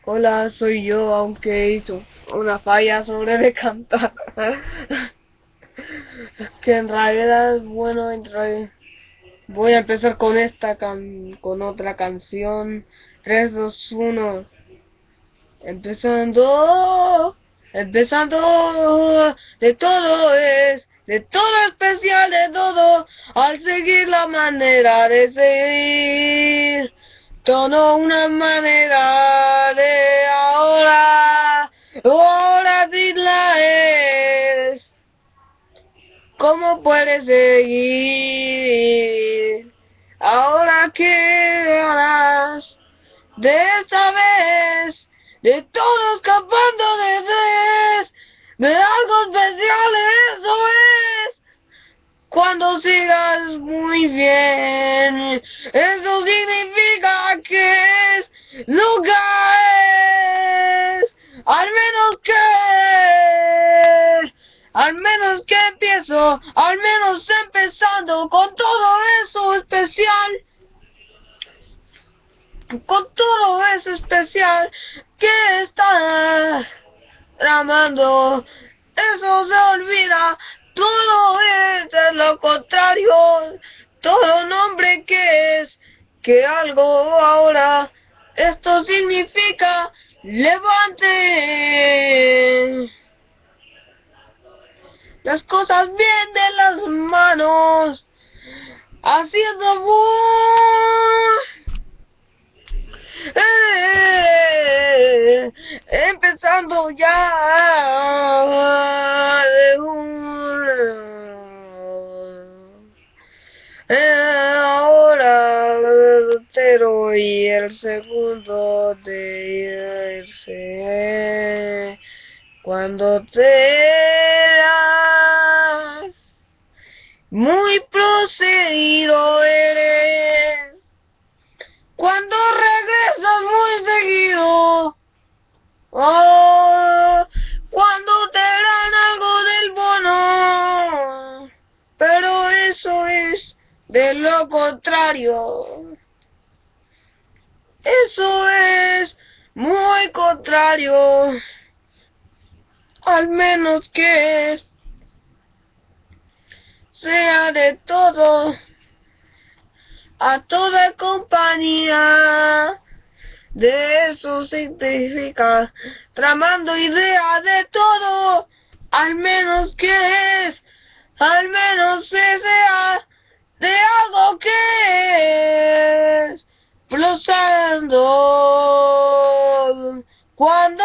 Hola, soy yo, aunque hizo una falla sobre de cantar. Que en realidad, bueno, voy a empezar con con otra canción. 3, 2, 1. Empezando, empezando, de todo especial, de todo, al seguir la manera de seguir, todo una manera de ahora sí la es, ¿cómo puedes seguir? Ahora qué harás de esta vez, de todo escapando de algo especial, eso es, cuando sigas muy bien, eso significa que nunca es, al menos que empiezo, al menos empezando con todo eso especial. Con todo eso especial que está tramando, eso se olvida, todo es de lo contrario, todo nombre que es, que algo ahora, esto significa levante las cosas bien de las manos, haciendo empezando ya de ahora el tercero y el segundo de irse cuando te das muy procedido eres. Cuando regresas muy seguido, oh, cuando te dan algo del bono, pero eso es de lo contrario, eso es muy contrario, al menos que sea de todo. A toda compañía, de eso significa tramando ideas de todo, al menos sea de algo que es, prosando, cuando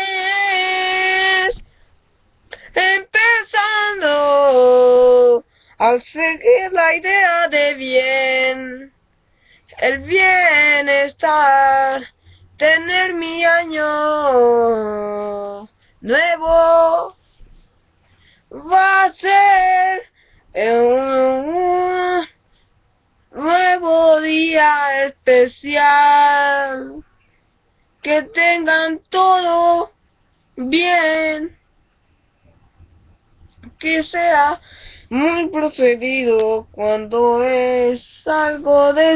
es, empezando, al seguir la idea de bien, el bienestar, tener mi año nuevo, va a ser un nuevo día especial, que tengan todo bien, que sea muy procedido cuando es algo de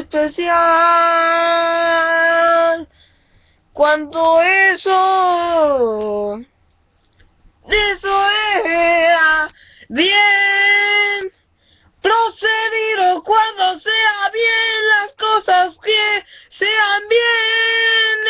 especial, cuando de eso es bien procedido, cuando sea bien las cosas que sean bien,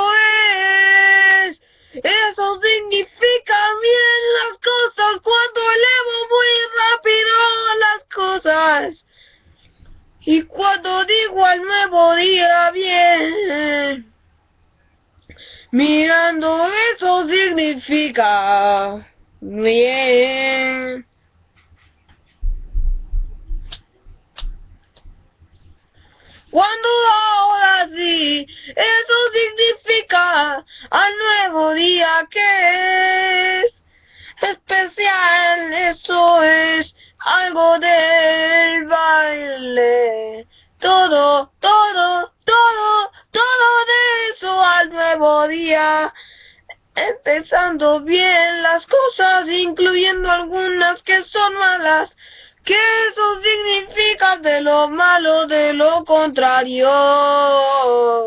eso significa bien las cosas, cuando elevo muy rápido las cosas, y cuando digo al nuevo día bien, mirando eso significa bien. Cuando ahora sí, eso significa al nuevo día que es especial, eso es algo del baile, todo de eso al nuevo día, empezando bien las cosas, incluyendo algunas que son malas, que eso significa de lo malo, de lo contrario.